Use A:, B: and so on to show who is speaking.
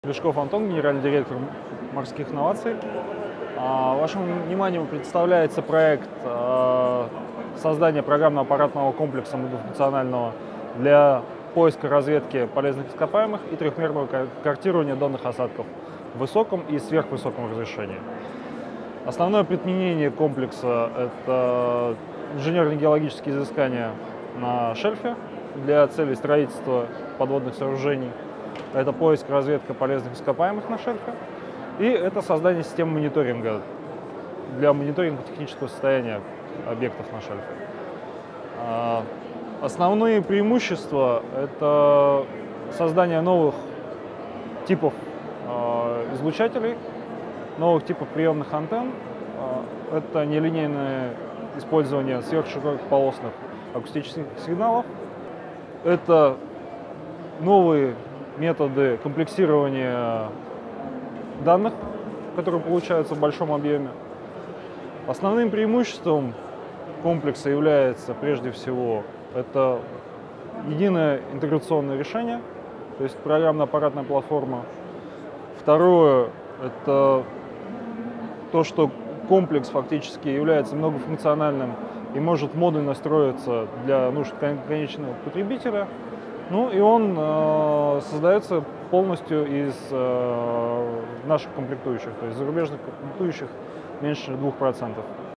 A: Лешков Антон, генеральный директор морских инноваций. Вашему вниманию представляется проект создания программно-аппаратного комплекса многофункционального для поиска разведки полезных ископаемых и трехмерного картирования донных осадков в высоком и сверхвысоком разрешении. Основное применение комплекса – это инженерно-геологические изыскания на шельфе для целей строительства подводных сооружений. Это поиск и разведка полезных ископаемых на шельфе. И это создание системы мониторинга для мониторинга технического состояния объектов на шельфе. Основные преимущества – это создание новых типов излучателей, новых типов приемных антенн. Это нелинейное использование сверхширокополосных акустических сигналов. Это новые методы комплексирования данных, которые получаются в большом объеме. Основным преимуществом комплекса является прежде всего это единое интеграционное решение, то есть программно-аппаратная платформа. Второе – это то, что комплекс фактически является многофункциональным и может модульно строиться для нужд конечного потребителя. Ну и он создается полностью из наших комплектующих, то есть зарубежных комплектующих меньше 2%.